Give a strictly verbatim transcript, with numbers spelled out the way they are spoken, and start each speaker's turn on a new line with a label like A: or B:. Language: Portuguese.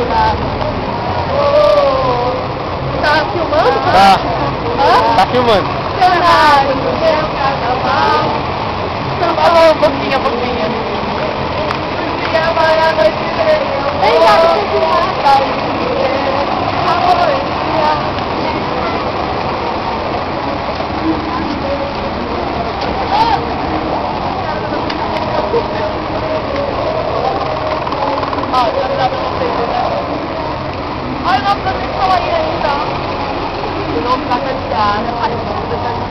A: Tá filmando?
B: Tá.
A: Hã?
B: Tá filmando.
A: Cenário do meu carnaval. Falou um pouquinho, um pouquinho. Um dia amanhã, noite e vem cá pra você filmar. Amor, ó, já dá pra vocês, né? Olha o nosso pessoal aí ainda, ó. O nome da cadeada,